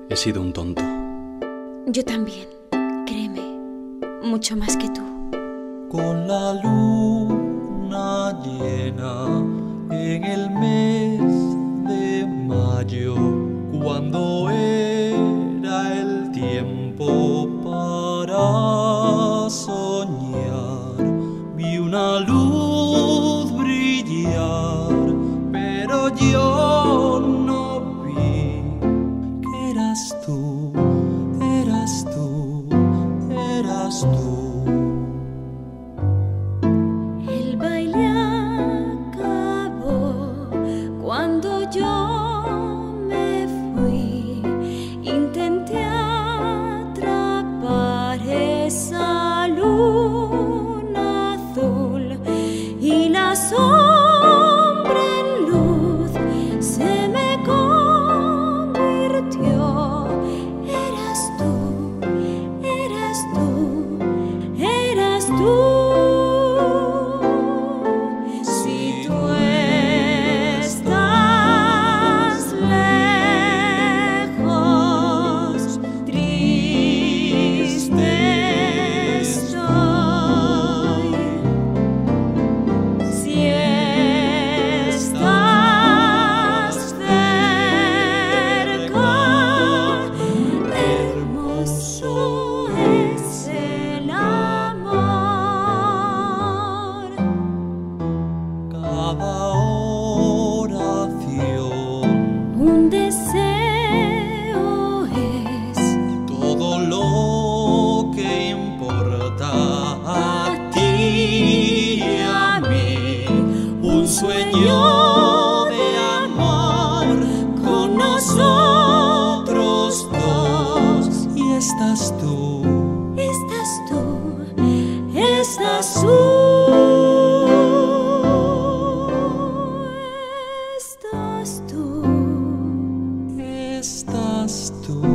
He sido un tonto. Yo también, créeme, mucho más que tú. Con la luna llena en el mes de mayo, cuando era el tiempo para soñar, vi una luz brillar, pero yo no vi que eras tú, eras tú, eras tú. El baile acabó cuando yo me fui. Intenté atrapar esa luna azul y la sombra en luz se me convirtió. Eras tú, eras tú, eras tú. Si tú estás lejos, triste estoy. Si estás cerca, hermoso es el amor. Cada oración, Un deseo es todo lo que importa a ti y a mí, un sueño de amor con nosotros dos. Y estás tú, estás tú, estás tú, estás tú. estás tú.